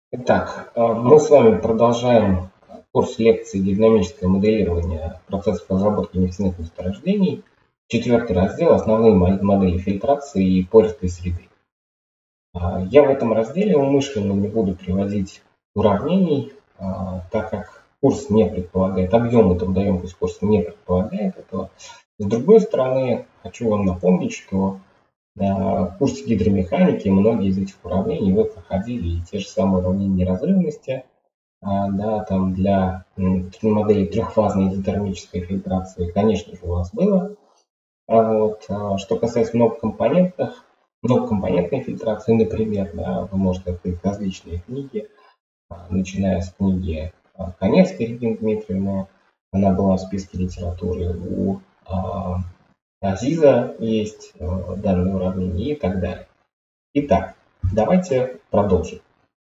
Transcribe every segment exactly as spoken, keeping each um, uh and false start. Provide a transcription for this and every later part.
Итак, э, мы с вами продолжаем курс лекций «Гидродинамическое моделирование процессов разработки нефтяных месторождений». Четвертый раздел «Основные модели фильтрации и пористой среды». А, Я в этом разделе умышленно не буду приводить уравнений, а, так как курс не предполагает, объем и трудоемкость курса не предполагает этого. С другой стороны, хочу вам напомнить, что в курсе гидромеханики многие из этих уравнений вы проходили, и те же самые уравнения неразрывности, а, да, там для м, модели трехфазной изотермической фильтрации, конечно же, у вас было. А вот, а, что касается многокомпонентных, многокомпонентной фильтрации, например, да, вы можете открыть различные книги, а, начиная с книги а, Коневской Регины Дмитриевны, она была в списке литературы, у а, Азиза есть э, данное уравнение и так далее. Итак, давайте продолжим.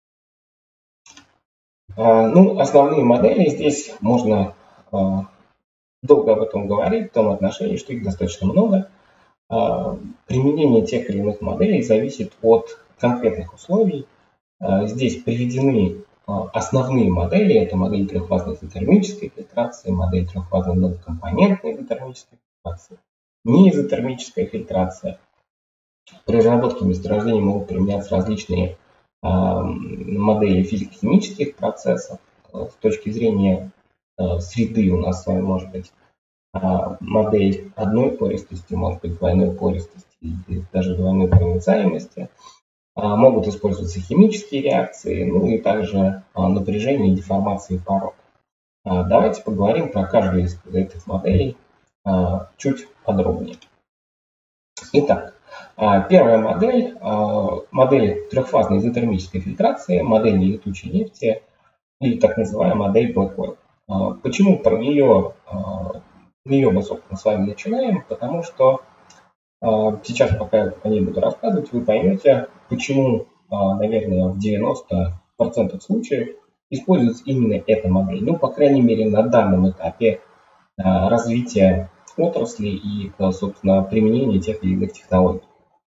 А, ну, основные модели здесь можно а, долго об этом говорить, в том отношении, что их достаточно много. А, применение тех или иных моделей зависит от конкретных условий. А, здесь приведены а, основные модели. Это модель трехфазной изотермической фильтрации, модель трехфазной многокомпонентной изотермической фильтрации, неизотермическая фильтрация. При разработке месторождений могут применяться различные а, модели физико-химических процессов. С точки зрения а, среды у нас с вами может быть а, модель одной пористости, может быть двойной пористости или даже двойной проницаемости. А, могут использоваться химические реакции, ну и также а, напряжение и деформации пород. А, давайте поговорим про каждую из этих моделей а, чуть подробнее. Итак, первая модель, модель трехфазной изотермической фильтрации, модель нелетучей нефти или так называемая модель Black Oil. Почему про нее, нее мы, собственно, с вами начинаем? Потому что сейчас, пока я о ней буду рассказывать, вы поймете, почему, наверное, в девяноста процентах случаев используется именно эта модель. Ну, по крайней мере, на данном этапе развития отрасли и, собственно, применения тех или иных технологий.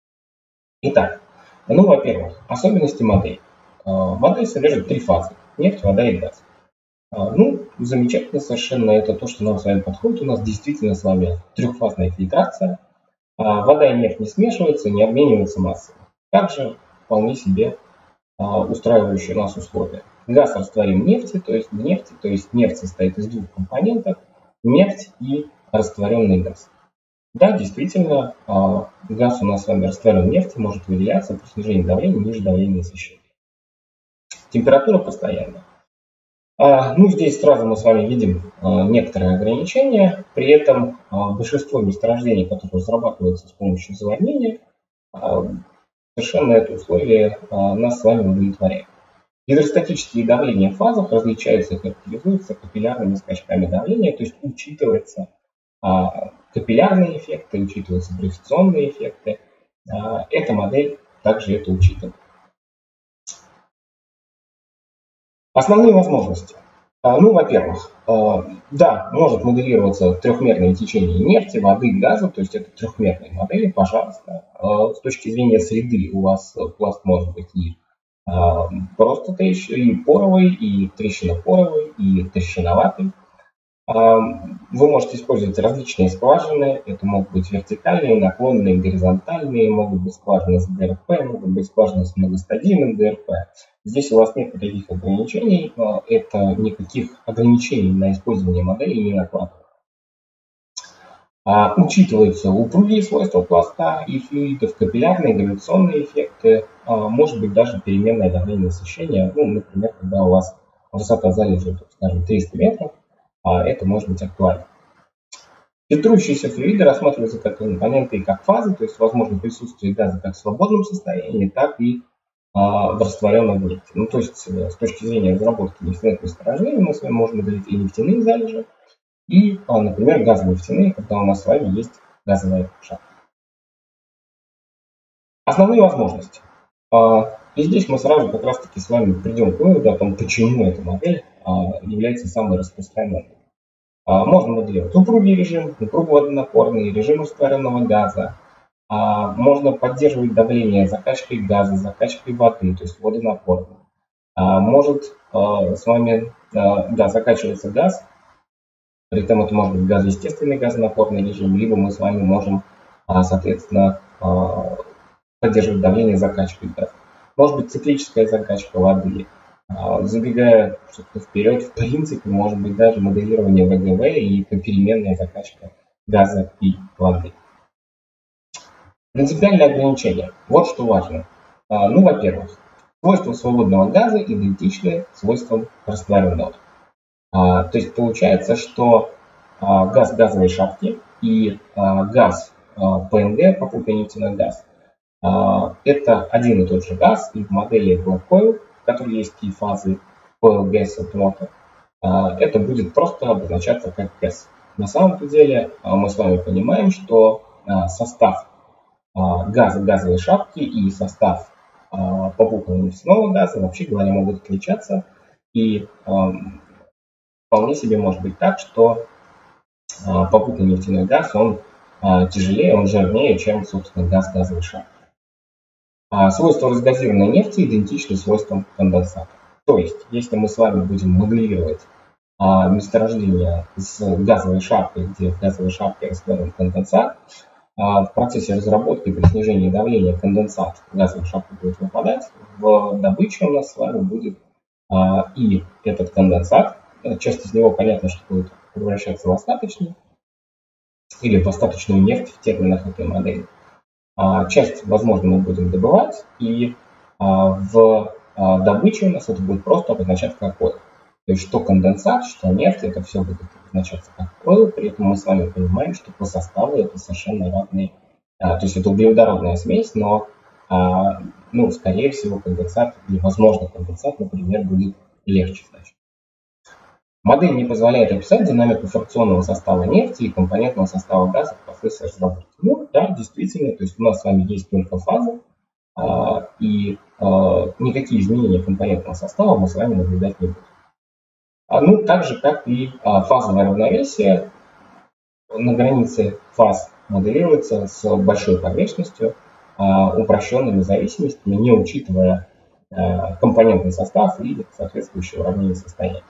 Итак, ну, во-первых, особенности модели. Модель содержит три фазы: нефть, вода и газ. Ну, замечательно совершенно это то, что нам с вами подходит. У нас действительно с вами трехфазная фильтрация. Вода и нефть не смешиваются, не обмениваются массами. Также вполне себе устраивающие нас условия. Газ растворим в нефти, то есть в нефти, то есть нефть состоит из двух компонентов: нефть и растворенный газ. Да, действительно, газ у нас с вами растворен в нефти может выделяться при снижении давления ниже давления освещения. Температура постоянная. Ну, здесь сразу мы с вами видим некоторые ограничения. При этом большинство месторождений, которые разрабатываются с помощью заводнения, совершенно это условие нас с вами удовлетворяет. Гидростатические давления в фазах различаются и характеризуются капиллярными скачками давления, то есть учитывается капиллярные эффекты, учитываются гравитационные эффекты. Эта модель также это учитывает. Основные возможности. Ну, во-первых, да, может моделироваться трехмерное течение нефти, воды, газа, то есть это трехмерные модели, пожалуйста. С точки зрения среды у вас пласт может быть и просто трещ... и поровый, и трещинопоровый, и трещиноватый. Вы можете использовать различные скважины. Это могут быть вертикальные, наклонные, горизонтальные, могут быть скважины с ГРП, могут быть скважины с многостадийным ГРП. Здесь у вас нет никаких ограничений. Это никаких ограничений на использование модели не накладывает. А, учитываются упругие свойства пласта и флюидов, капиллярные, гравитационные эффекты, а, может быть даже переменное давление насыщения. Ну, например, когда у вас высота залежи, скажем, триста метров, а, это может быть актуально. Фильтрующиеся флюиды рассматриваются как компоненты и как фазы, то есть возможно присутствие газа как в свободном состоянии, так и а, в растворенном нефти. Ну, то есть с точки зрения разработки нефтяных месторождений мы с вами можем выделить и нефтяные залежи, и, например, газонефтяные, когда у нас с вами есть газовая шахта. Основные возможности. И здесь мы сразу как раз таки с вами придем к выводу о том, почему эта модель является самой распространенной. Можно моделировать упругий режим, упруго-водонапорный, режим растворенного газа. Можно поддерживать давление закачкой газа, закачкой воды, то есть водонапорным. может с вами да, закачиваться газ. При этом это может быть газ естественный, газонапорный режим, либо мы с вами можем, соответственно, поддерживать давление, закачивать газ. Может быть циклическая закачка воды. Забегая вперед, в принципе, может быть даже моделирование вэ гэ вэ и переменная закачка газа и воды. Принципиальные ограничения. Вот что важно. Ну, во-первых, свойства свободного газа идентичны свойствам растворенного. То есть получается, что газ газовой шахты и газ пэ эн гэ, попутный нефтяной газ, это один и тот же газ, и в модели Black Oil, в которой есть и фазы Oil, Gas и Water, это будет просто обозначаться как газ. На самом деле мы с вами понимаем, что состав газа газовой шахты и состав попутного нефтяного газа, вообще говоря, могут отличаться. И вполне себе может быть так, что попутный нефтяной газ, он тяжелее, он жирнее, чем, собственно, газ газовой шахты. Свойства разгазированной нефти идентичны свойствам конденсата. То есть, если мы с вами будем моделировать месторождение с газовой шахтой, где в газовой шахте растворен конденсат, в процессе разработки при снижении давления конденсат в газовой шахте будет выпадать, в добыче у нас с вами будет и этот конденсат, часть из него, понятно, что будет превращаться в остаточный или в остаточную нефть в терминах этой модели. Часть, возможно, мы будем добывать, и в добыче у нас это будет просто обозначаться как oil. То есть что конденсат, что нефть, это все будет обозначаться как oil, при этом мы с вами понимаем, что по составу это совершенно разные. То есть это углеводородная смесь, но, ну, скорее всего, конденсат, или, возможно, конденсат, например, будет легче значить. Модель не позволяет описать динамику фракционного состава нефти и компонентного состава газа в процессе разработки. Ну, да, действительно, то есть у нас с вами есть только фазы, а, и а, никакие изменения компонентного состава мы с вами наблюдать не будем. А, ну, так же, как и а, фазовое равновесие на границе фаз моделируется с большой погрешностью, а, упрощенными зависимостями, не учитывая а, компонентный состав и соответствующее уравнение состояния.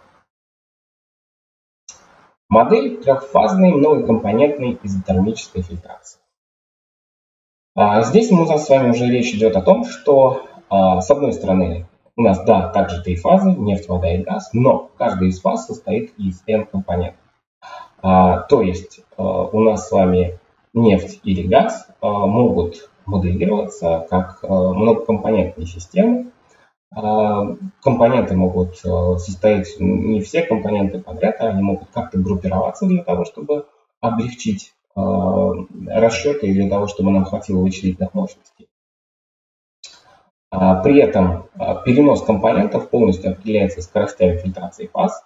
Модель трехфазной многокомпонентной изотермической фильтрации. Здесь у нас с вами уже речь идет о том, что с одной стороны у нас, да, также три фазы, нефть, вода и газ, но каждая из фаз состоит из N компонентов. То есть у нас с вами нефть или газ могут моделироваться как многокомпонентные системы. Компоненты могут состоять, не все компоненты подряд, а они могут как-то группироваться для того, чтобы облегчить расчеты и для того, чтобы нам хватило вычислительных мощностей. При этом перенос компонентов полностью определяется скоростями фильтрации фаз.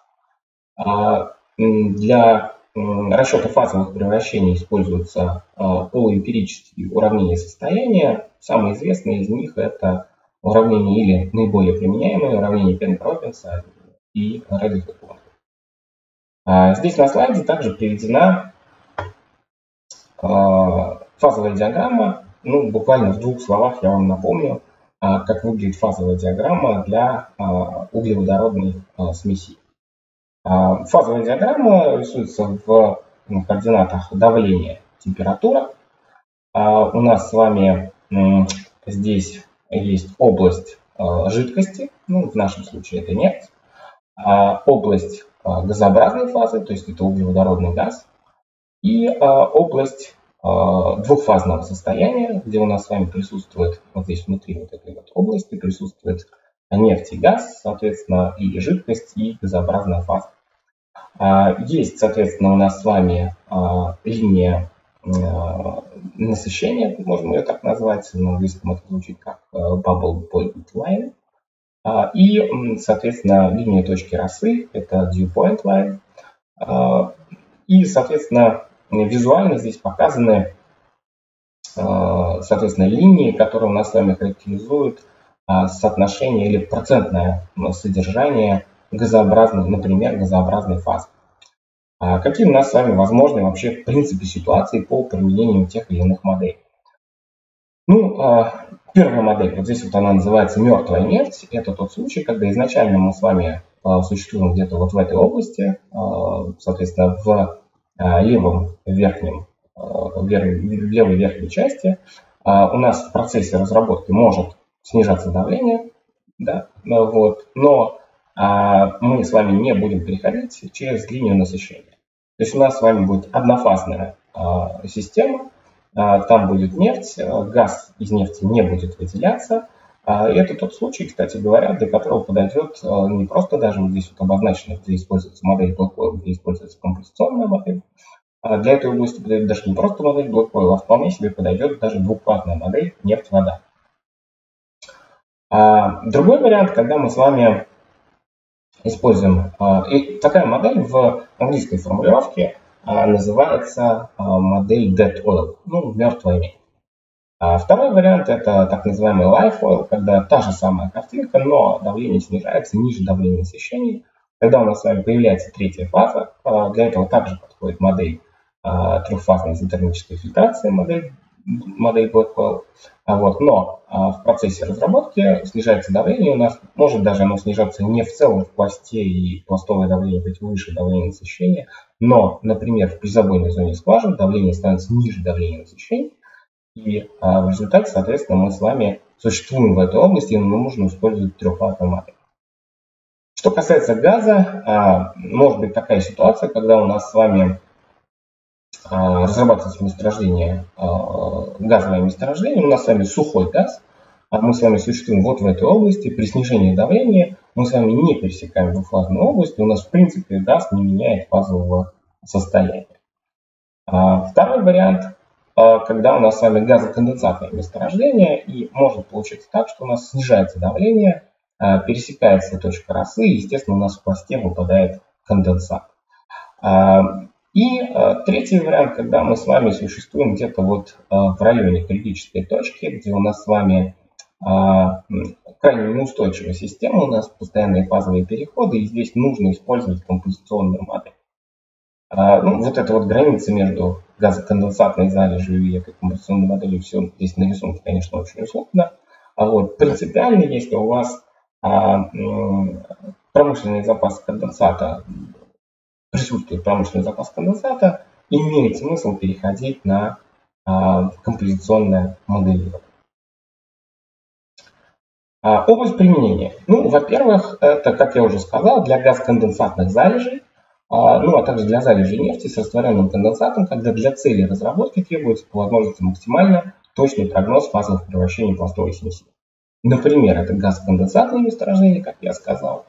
Для расчета фазовых превращений используются полуэмпирические уравнения состояния. Самые известные из них это уравнение или наиболее применяемое уравнение Пенк-Робинса и Реддиха-Планка. Здесь на слайде также приведена фазовая диаграмма. Ну, буквально в двух словах я вам напомню, как выглядит фазовая диаграмма для углеводородной смеси. Фазовая диаграмма рисуется в координатах давления, температура. У нас с вами здесь есть область э, жидкости, ну, в нашем случае это нефть, а область э, газообразной фазы, то есть это углеводородный газ, и э, область э, двухфазного состояния, где у нас с вами присутствует, вот здесь внутри вот этой вот области присутствует нефть и газ, соответственно, и жидкость, и газообразная фаза. А, есть, соответственно, у нас с вами э, линия насыщение, можем ее так назвать, на английском это звучит как bubble point line, и, соответственно, линия точки росы, это dew point line, и, соответственно, визуально здесь показаны, соответственно, линии, которые у нас с вами характеризуют соотношение или процентное содержание газообразной, например, газообразной фазы. Какие у нас с вами возможны вообще в принципе ситуации по применению тех или иных моделей? Ну, Первая модель, вот здесь вот она называется мертвая нефть. Это тот случай, когда изначально мы с вами существуем где-то вот в этой области, соответственно, в левом верхнем, в левой верхней части. У нас в процессе разработки может снижаться давление, да, вот, но мы с вами не будем переходить через линию насыщения. То есть у нас с вами будет однофазная система, там будет нефть, газ из нефти не будет выделяться. Это тот случай, кстати говоря, для которого подойдет не просто даже вот здесь вот обозначено, где используется модель Blackwell, где используется композиционная модель. Для этой области подойдет даже не просто модель Blackwell, а вполне себе подойдет даже двухфазная модель нефть-вода. Другой вариант, когда мы с вами используем, и такая модель в английской формулировке называется модель Dead Oil, ну, мертвая нефть. А второй вариант это так называемый Life Oil, когда та же самая картинка, но давление снижается ниже давления насыщения. Когда у нас с вами появляется третья фаза, для этого также подходит модель трехфазной изотермической фильтрации, модель, модель Blackwell. Вот. Но в процессе разработки снижается давление, у нас может даже оно снижаться не в целом в пласте и пластовое давление быть выше давления насыщения, но, например, в призабойной зоне скважин давление становится ниже давления насыщения. И а, в результате, соответственно, мы с вами существуем в этой области, и нам нужно использовать трехфазную модель. Что касается газа, а, может быть такая ситуация, когда у нас с вами а, разрабатывается месторождение, а, газовое месторождение, у нас с вами сухой газ, а мы с вами существуем вот в этой области, при снижении давления мы с вами не пересекаем двухфазную область, у нас в принципе газ не меняет фазового состояния. А, второй вариант, когда у нас с вами газоконденсатное месторождение, и может получиться так, что у нас снижается давление, пересекается точка росы, и, естественно, у нас в пласте выпадает конденсат. И третий вариант, когда мы с вами существуем где-то вот в районе критической точки, где у нас с вами крайне неустойчивая система, у нас постоянные фазовые переходы, и здесь нужно использовать композиционную модель. Ну, вот эта вот граница между газоконденсатной залежью и этой композиционной моделью, все здесь на рисунке, конечно, очень условно. А вот принципиально, если у вас а, промышленный запас конденсата, присутствует промышленный запас конденсата, имеет смысл переходить на а, композиционное моделирование. А, область применения. Ну, во-первых, это, как я уже сказал, для газоконденсатных залежей, ну, а также для залежей нефти с растворенным конденсатом, когда для цели разработки требуется по возможности максимально точный прогноз фазовых превращений пластовой смеси. Например, это газоконденсатные месторождения, как я сказал.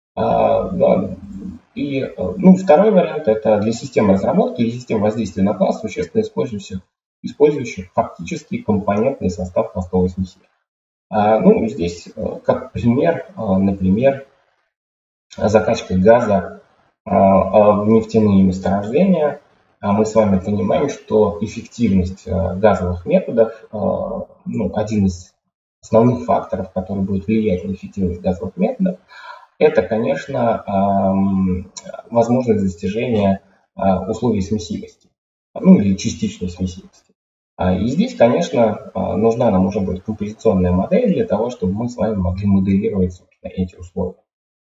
И ну, второй вариант – это для систем разработки или систем воздействия на пласт, существенно использующих, использующих фактически компонентный состав пластовой смеси. Ну, здесь как пример, например, закачка газа в нефтяные месторождения, мы с вами понимаем, что эффективность газовых методов, ну, один из основных факторов, который будет влиять на эффективность газовых методов, это, конечно, возможность достижения условий смесимости, ну или частичной смесимости. И здесь, конечно, нужна нам уже будет композиционная модель для того, чтобы мы с вами могли моделировать, собственно, эти условия.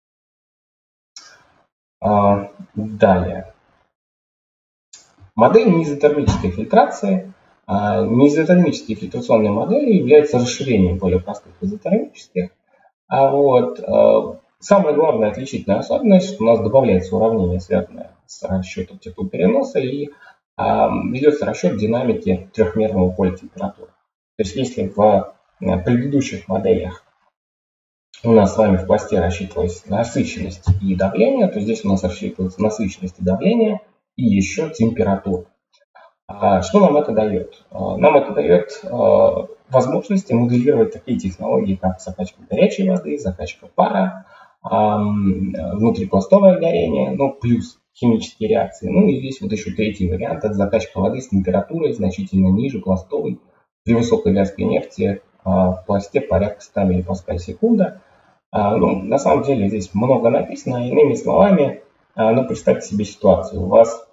Далее. Модель неизотермической фильтрации. Неизотермические фильтрационные модели являются расширением более простых изотермических. А вот самая главная отличительная особенность, что у нас добавляется уравнение, связанное с расчетом теплопереноса, и ведется расчет динамики трехмерного поля температуры. То есть если в предыдущих моделях у нас с вами в пласте рассчитывалась насыщенность и давление, то здесь у нас рассчитывается насыщенность и давление, и еще температура. Что нам это дает? Нам это дает возможность моделировать такие технологии, как закачка горячей воды, закачка пара, внутрипластовое горение, ну, плюс химические реакции. Ну и здесь вот еще третий вариант, это закачка воды с температурой значительно ниже пластовой при высокой вязкой нефти в пласте порядка ста мегапаскаль секунда. Ну, на самом деле здесь много написано, иными словами, ну, представьте себе ситуацию. У вас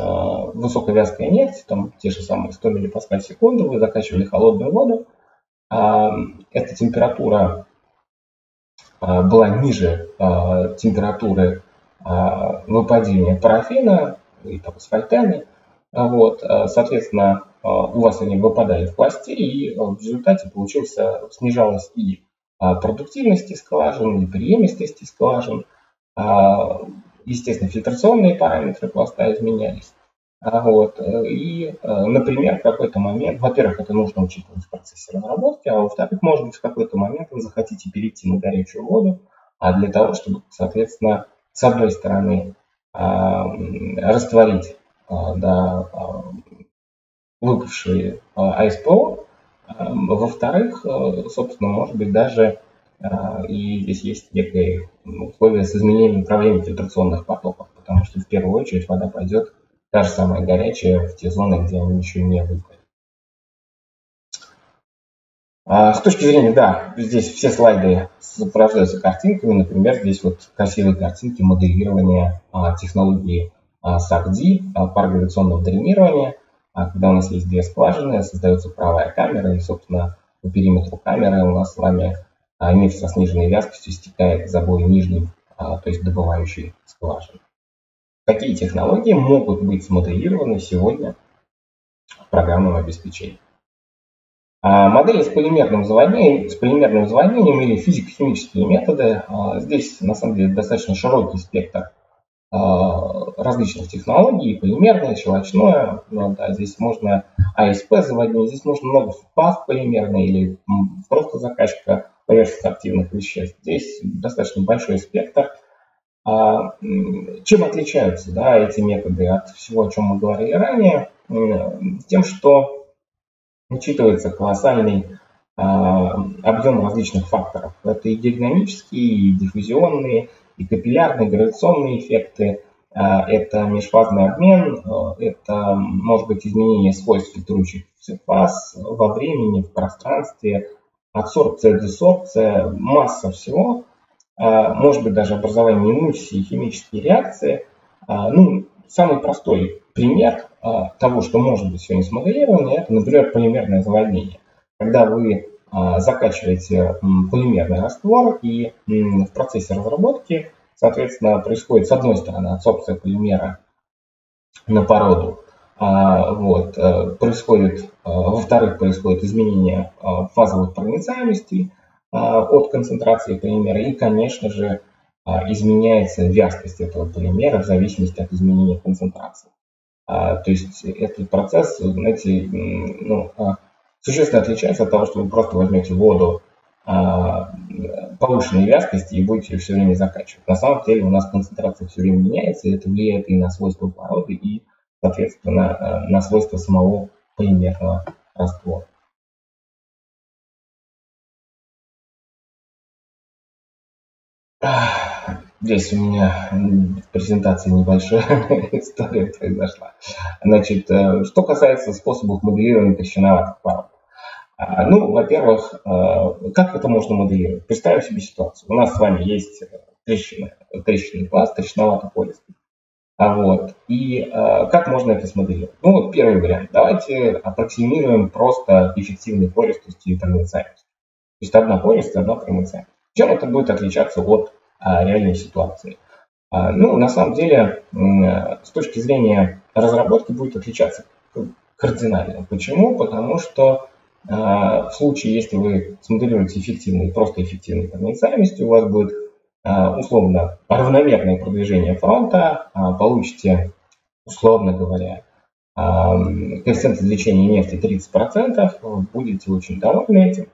высокая вязкая нефть, там те же самые сто мегапаскаль секунду, вы закачивали холодную воду, эта температура была ниже температуры выпадения парафина и там, асфальтами. Вот, соответственно, у вас они выпадали в пласте, и в результате получился, снижалась и продуктивность скважин, и преемистость скважин. Естественно, фильтрационные параметры пласта изменялись. Вот. И, например, в какой-то момент, во-первых, это нужно учитывать в процессе разработки, а во-вторых, может быть, в какой-то момент вы захотите перейти на горячую воду, а для того, чтобы, соответственно, с одной стороны, растворить да, выпавшие АСПО, во-вторых, собственно, может быть, даже и здесь есть некие условия с изменением направления фильтрационных потоков, потому что в первую очередь вода пойдет та же самая горячая в те зоны, где они еще не выпали. С точки зрения, да, здесь все слайды сопровождаются картинками, например, здесь вот красивые картинки моделирования технологии САК-Ди, парогравитационного дренирования, когда у нас есть две скважины, создается правая камера, и, собственно, по периметру камеры у нас с вами нефть со сниженной вязкостью стекает к забою нижней, то есть добывающей скважины. Какие технологии могут быть смоделированы сегодня в программном обеспечении? Модели с полимерным заводнением, с полимерным заводнением или физико-химические методы. Здесь, на самом деле, достаточно широкий спектр различных технологий, полимерное, щелочное, ну, да, здесь можно АСП заводнее, здесь можно много ФАС полимерный или просто закачка поверхностно активных веществ. Здесь достаточно большой спектр. Чем отличаются, да, эти методы от всего, о чем мы говорили ранее? Тем, что учитывается колоссальный объем различных факторов. Это и динамические, и диффузионные, и капиллярные, гравитационные эффекты, это межфазный обмен, это может быть изменение свойств фильтрующих фаз во времени, в пространстве, адсорбция, десорбция, масса всего, может быть даже образование эмульсий, химические реакции. Ну, самый простой пример того, что может быть сегодня смоделировано, это, например, полимерное заводнение. Когда вы закачиваете полимерный раствор, и в процессе разработки, соответственно, происходит с одной стороны адсорбция полимера на породу, вот, происходит, во-вторых, происходит изменение фазовых проницаемостей от концентрации полимера, и, конечно же, изменяется вязкость этого полимера в зависимости от изменения концентрации. То есть этот процесс, знаете, ну, существенно отличается от того, что вы просто возьмете воду повышенной вязкости и будете ее все время закачивать. На самом деле у нас концентрация все время меняется, и это влияет и на свойства породы, и, соответственно, на свойства самого полимерного раствора. Здесь у меня в презентации небольшая история произошла. Значит, что касается способов моделирования трещиноватых пород. Ну, во-первых, как это можно моделировать? Представим себе ситуацию. У нас с вами есть трещина, трещинный пласт, трещиновато-пористый. Вот. И как можно это смоделировать? Ну, вот первый вариант. Давайте аппроксимируем просто эффективной пористостью и проницаемостью. То есть одна пористость, одна проницаемость. Чем это будет отличаться от реальной ситуации? Ну, на самом деле, с точки зрения разработки будет отличаться кардинально. Почему? Потому что в случае, если вы смоделируете эффективной, просто эффективной проницаемостью, у вас будет условно равномерное продвижение фронта, получите, условно говоря, коэффициент извлечения нефти тридцать процентов, будете очень довольны этим.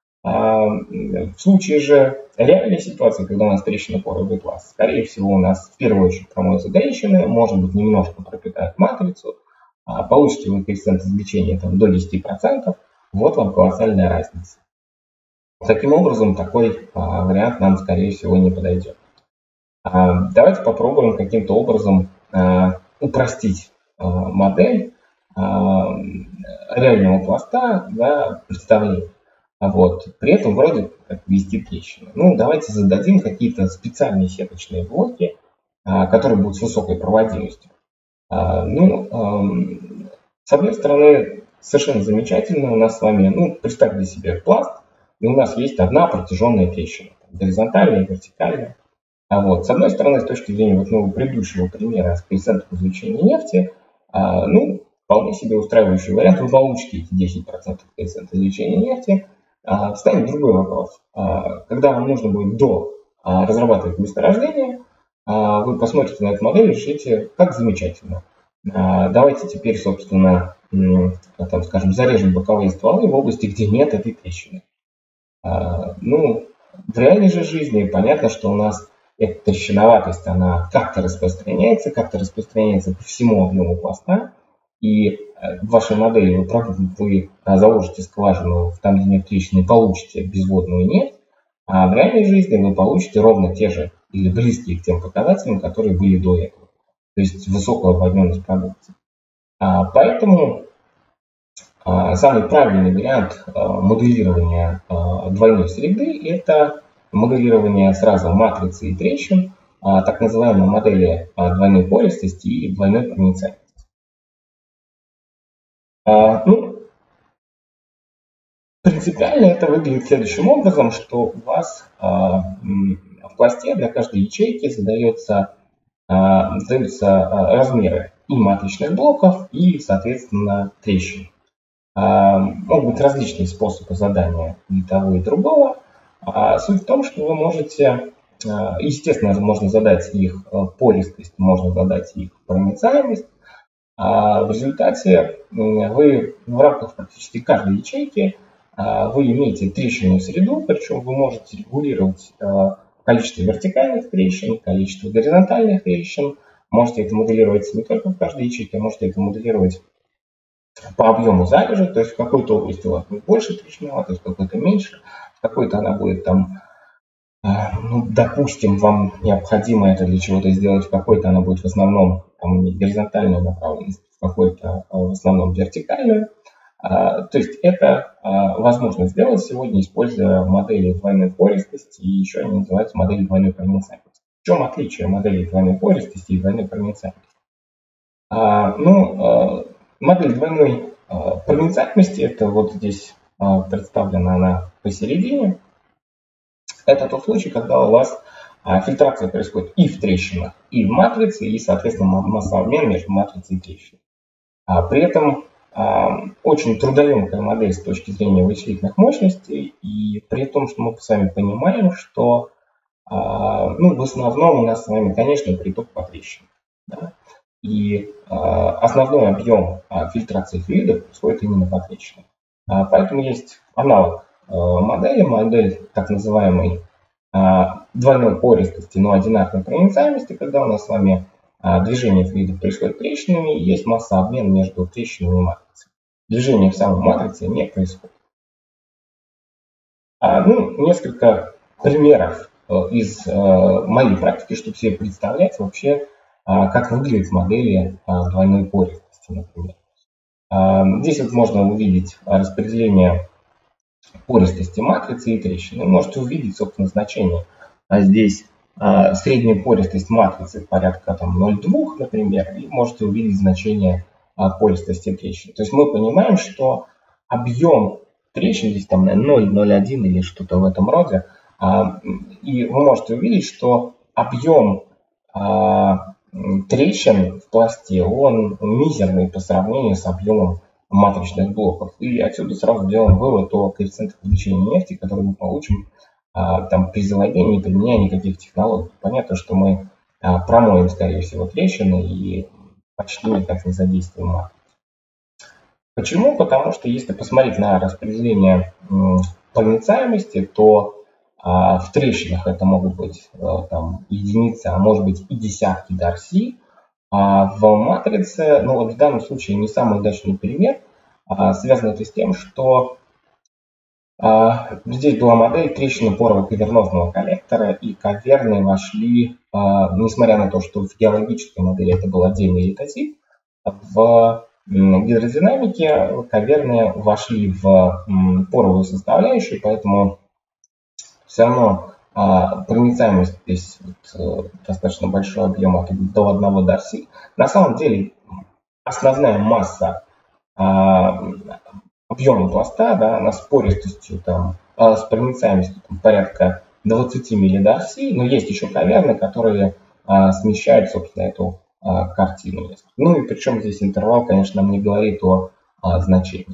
В случае же реальной ситуации, когда у нас трещина породы пласт, скорее всего, у нас в первую очередь промоются трещины, может быть, немножко пропитают матрицу, получите вы коэффициент извлечения там, до десяти процентов, вот вам колоссальная разница. Таким образом, такой а, вариант нам, скорее всего, не подойдет. А, давайте попробуем каким-то образом а, упростить а, модель а, реального пласта для представления. Вот. При этом вроде как ввести трещины. Ну, давайте зададим какие-то специальные сеточные блоки, а, которые будут с высокой проводимостью. А, ну, а, с одной стороны, совершенно замечательно. У нас с вами, ну, представьте себе пласт, и у нас есть одна протяженная трещина, горизонтальная, вертикальная. А вот, с одной стороны, с точки зрения вот, ну, предыдущего примера с коэффициентом извлечения нефти, а, ну, вполне себе устраивающий вариант, вы получите эти десять процентов коэффициента извлечения нефти. А, встанет другой вопрос. А, когда вам нужно будет до а, разрабатывать месторождение, а, вы посмотрите на эту модель и решите, как замечательно. А, давайте теперь, собственно, там, скажем, зарежем боковые стволы в области, где нет этой трещины. А, ну, в реальной же жизни понятно, что у нас эта трещиноватость, она как-то распространяется, как-то распространяется по всему объему пласта, и в вашей модели вы, вы заложите скважину там, где нет трещины, получите безводную нефть, а в реальной жизни вы получите ровно те же или близкие к тем показателям, которые были до этого, то есть высокую обводненность продукции. А, поэтому а, самый правильный вариант а, моделирования а, двойной среды – это моделирование сразу матрицы и трещин, а, так называемой модели а, двойной пористости и двойной проницаемости. А, ну, принципиально это выглядит следующим образом, что у вас а, в пласте для каждой ячейки задается, а, задаются а, размеры и матричных блоков, и, соответственно, трещин. А, могут быть различные способы задания и того, и другого. А суть в том, что вы можете, естественно, можно задать их пористость, можно задать их проницаемость. А в результате вы в рамках практически каждой ячейки вы имеете трещинную среду, причем вы можете регулировать количество вертикальных трещин, количество горизонтальных трещин. Можете это моделировать не только в каждой ячейке, а можете это моделировать по объему залежи, то есть в какой-то области у вас будет больше трещиноватость, в какой-то меньше. В какой-то она будет там, ну, допустим, вам необходимо это для чего-то сделать, в какой-то она будет в основном там, горизонтальную направленность, в какой-то в основном вертикальную. То есть это возможно сделать сегодня, используя модели двойной пористости, и еще они называются модели двойной проницаемости. В чем отличие моделей двойной пористости и двойной проницаемости? Ну, модель двойной проницаемости, это вот здесь представлена она посередине. Это тот случай, когда у вас фильтрация происходит и в трещинах, и в матрице, и, соответственно, массообмен между матрицей и трещиной. При этом очень трудоемкая модель с точки зрения вычислительных мощностей, и при том, что мы с вами понимаем, что ну, в основном у нас с вами, конечно, приток по трещинам. Да? И основной объем фильтрации флюидов происходит именно по трещинам. Поэтому есть аналог модели, модель так называемой двойной пористости, но одинарной проницаемости, когда у нас с вами движение флюидов происходит трещинами, и есть массообмен между трещинами и матрицей. Движение в самой матрице не происходит. Ну, несколько примеров из моей практики, чтобы себе представлять вообще, как выглядят модели двойной пористости, например. Здесь вот можно увидеть распределение пористости матрицы и трещины. Вы можете увидеть, собственно, значение. А здесь а, средняя пористость матрицы порядка там, ноль целых две, например, и можете увидеть значение а, пористости трещин. То есть мы понимаем, что объем трещин здесь там ноль, ноль целых одна или что-то в этом роде. А, и вы можете увидеть, что объем а, трещин в пласте, он мизерный по сравнению с объемом матричных блоков. И отсюда сразу делаем вывод о коэффициентах извлечения нефти, который мы получим а, там, при залоге, не применяя никаких технологий. Понятно, что мы а, промоем, скорее всего, трещины и почти никак не задействуем матрицу. Почему? Потому что если посмотреть на распределение м, проницаемости, то а, в трещинах это могут быть а, там, единицы, а может быть и десятки дарси. А в матрице, ну вот в данном случае не самый удачный пример, а, связано это с тем, что а, здесь была модель трещины порово-кавернозного коллектора, и каверны вошли, а, несмотря на то, что в геологической модели это был отдельный литотип, в гидродинамике каверны вошли в м, поровую составляющую, поэтому все равно а, проницаемость здесь вот, достаточно большой объем, до одного дарси. На самом деле основная масса объемом пласта, да, она с пористостью, там, с проницаемостью там, порядка двадцать миллидарсий, но есть еще каверны, которые а, смещают, собственно, эту а, картину. Ну и причем здесь интервал, конечно, нам не говорит о а, значении.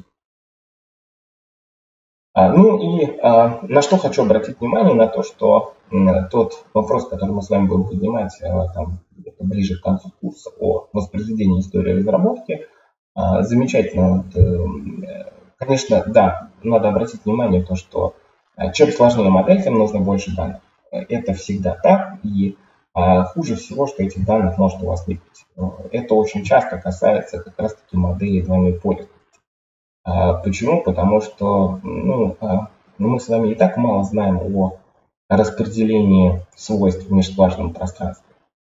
А, ну и а, на что хочу обратить внимание, на то, что м, тот вопрос, который мы с вами будем поднимать а, там, ближе к концу курса о воспроизведении истории разработки, а, замечательно. Вот, конечно, да, надо обратить внимание на то, что чем сложнее модель, тем нужно больше данных. Это всегда так, и а, хуже всего, что этих данных может у вас не быть. Это очень часто касается как раз-таки моделей двойной полярности. А, почему? Потому что ну, а, мы с вами и так мало знаем о распределении свойств в межскважинном пространстве.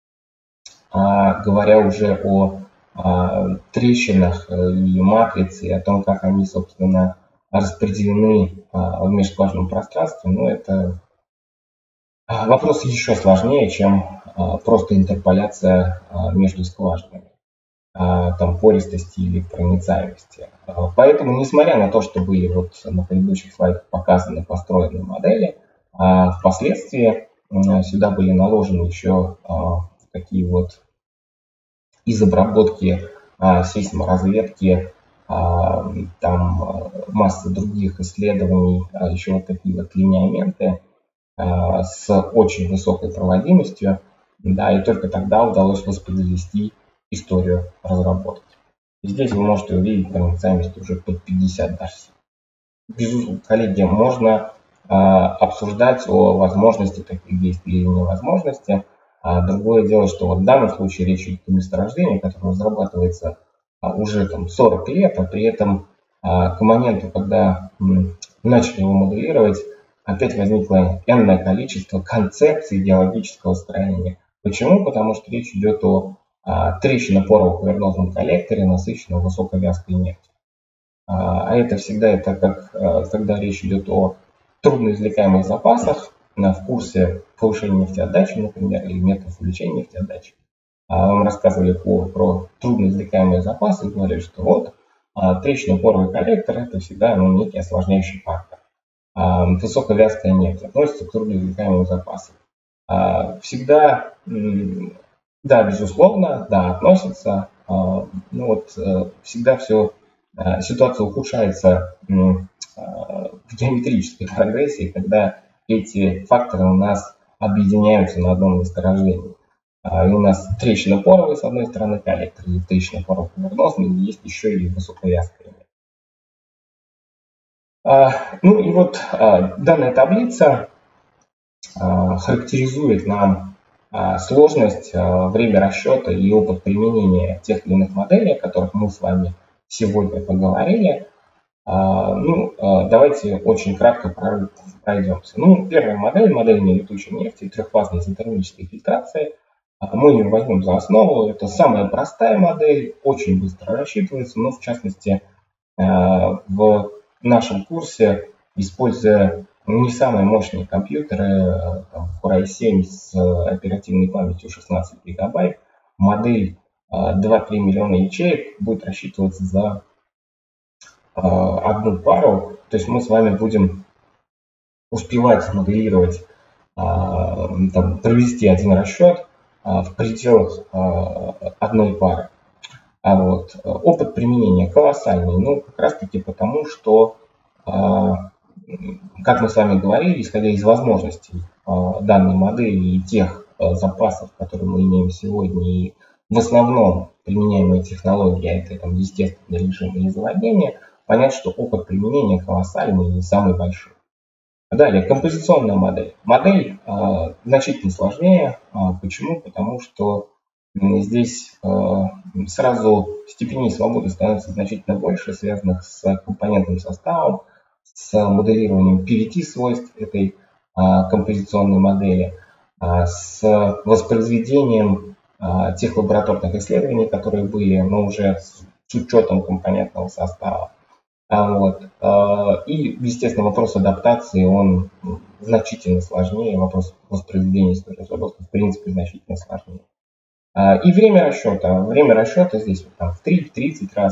А, говоря уже о а, трещинах и матрице, и о том, как они, собственно, распределены а, в межскважинном пространстве, ну, это вопрос еще сложнее, чем а, просто интерполяция а, между скважинами, а, там, пористости или проницаемости. А, поэтому, несмотря на то, что были вот на предыдущих слайдах показаны построенные модели, а, впоследствии а, сюда были наложены еще а, такие вот из обработки а, сейсморазведки, а, там масса других исследований, а, еще вот такие вот линеоменты а, с очень высокой проводимостью, да, и только тогда удалось воспроизвести историю разработки. И здесь вы можете увидеть проницаемость уже под пятьдесят дарсий. Безусловно, коллеги, можно а, обсуждать о возможности таких действий или невозможности. А другое дело, что вот в данном случае речь идет о месторождении, которое разрабатывается а, уже там, сорок лет, а при этом а, к моменту, когда м, начали его моделировать, опять возникло энное количество концепций идеологического строения. Почему? Потому что речь идет о а, трещинно-порово-кавернозном коллекторе, насыщенном высоковязкой нефтью. А, а это всегда это как, а, когда речь идет о трудноизвлекаемых запасах, в курсе повышения нефтеотдачи, например, или методов увеличения нефтеотдачи, вам рассказывали по, про трудноизвлекаемые запасы и говорили, что вот трещинно-поровый коллектор – это всегда ну, некий осложняющий фактор. Высоковязкая нефть относится к трудноизвлекаемым запасам. Всегда, да, безусловно, да, относится, ну вот всегда все, ситуация ухудшается в геометрической прогрессии, когда эти факторы у нас объединяются на одном месторождении. И у нас трещинно-поровый, с одной стороны, коллектор, и трещинно-порово-кавернозный, и есть еще и высоковязкая. Ну и вот данная таблица характеризует нам сложность, время расчета и опыт применения тех или иных моделей, о которых мы с вами сегодня поговорили. Ну, давайте очень кратко пройдемся. Ну, первая модель, модель нелетучей нефти, трехфазной изотермической фильтрации. Мы ее возьмем за основу. Это самая простая модель, очень быстро рассчитывается, но в частности в нашем курсе, используя не самые мощные компьютеры, Core ай семь с оперативной памятью шестнадцать гигабайт, модель два-три миллиона ячеек будет рассчитываться за одну пару, то есть мы с вами будем успевать моделировать, там, провести один расчет в пределах одной пары. А вот опыт применения колоссальный, ну как раз таки потому, что, как мы с вами говорили, исходя из возможностей данной модели и тех запасов, которые мы имеем сегодня, и в основном применяемые технологии, это там, естественный режим или заводнение, понять, что опыт применения колоссальный и самый большой. Далее, композиционная модель. Модель э, значительно сложнее. А, почему? Потому что здесь э, сразу степеней свободы становится значительно больше, связанных с компонентным составом, с моделированием пи ви ти-свойств этой э, композиционной модели, э, с воспроизведением э, тех лабораторных исследований, которые были, но уже с, с учетом компонентного состава. Вот. И, естественно, вопрос адаптации, он значительно сложнее, вопрос воспроизведения истории разработки, в принципе, значительно сложнее. И время расчета. Время расчета здесь вот, там, в три-тридцать раз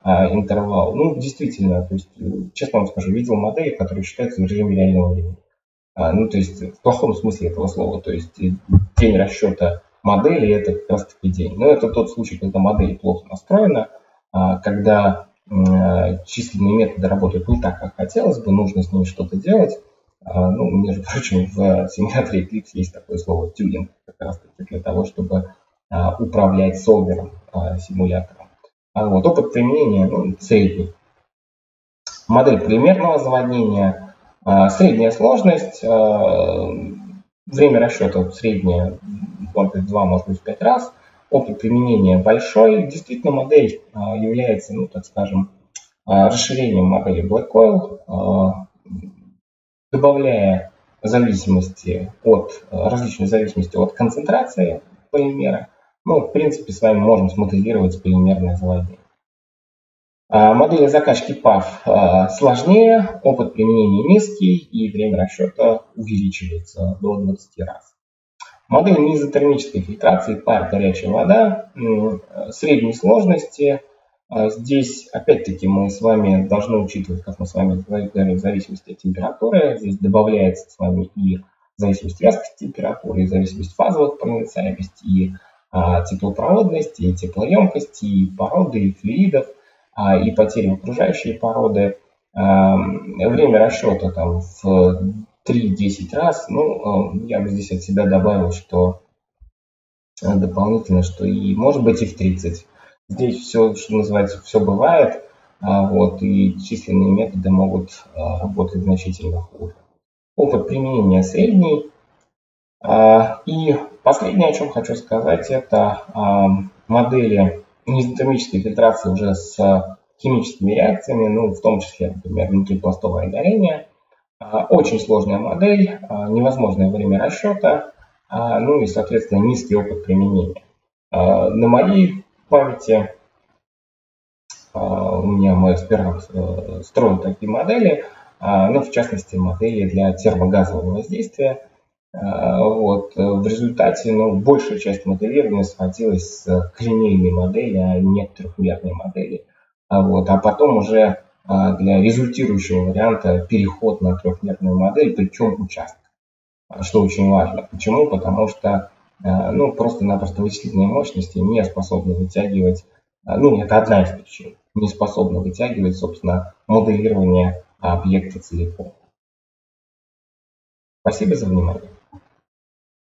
интервал. Ну, действительно, то есть, честно вам скажу, видел модели, которые считаются в режиме реального времени. Ну, то есть, в плохом смысле этого слова. То есть, день расчета модели – это как раз таки день. Но это тот случай, когда модель плохо настроена, когда численные методы работают не так, как хотелось бы, нужно с ними что-то делать. Ну, между прочим, в симуляторе Eclipse есть такое слово тюнинг, как раз таки для того, чтобы управлять солвером симулятора. Вот, опыт применения ну, средний. Модель полимерного заводнения, средняя сложность, время расчета среднее, может быть, в два, может быть, в пять раз. Опыт применения большой. Действительно, модель является, ну, так скажем, расширением модели Blackwell, добавляя зависимости от, различной зависимости от концентрации полимера. Ну, в принципе, с вами можем смоделировать полимерное заводение. Модели закачки паф сложнее, опыт применения низкий и время расчета увеличивается до двадцати раз. Модель низотермической фильтрации пар горячая вода средней сложности. Здесь, опять-таки, мы с вами должны учитывать, как мы с вами говорили, в зависимости от температуры. Здесь добавляется с вами и зависимость вязкости температуры, и зависимость фазовых проницаемости, и а, теплопроводности, и теплоемкости, и породы, и флюидов, а, и потери в окружающие породы. А, время расчета там в три-десять раз. Ну, я бы здесь от себя добавил, что дополнительно, что и может быть и в тридцать. Здесь все, что называется, все бывает, вот, и численные методы могут работать значительно хуже. Опыт применения средний. И последнее, о чем хочу сказать, это модели низотермической фильтрации уже с химическими реакциями, ну, в том числе, например, внутрипластовое горение. Очень сложная модель, невозможное время расчета, ну и, соответственно, низкий опыт применения. На моей памяти у меня мой аспирант строил такие модели, ну, в частности, модели для термогазового воздействия. Вот. В результате ну, большая часть моделирования сводилась к линейной модели, а не к трехмерной модели. Вот. А потом уже для результирующего варианта переход на трехмерную модель, причем участок, что очень важно. Почему? Потому что ну, просто-напросто вычислительные мощности не способны вытягивать, ну, это одна из причин, не способны вытягивать, собственно, моделирование объекта целиком. Спасибо за внимание.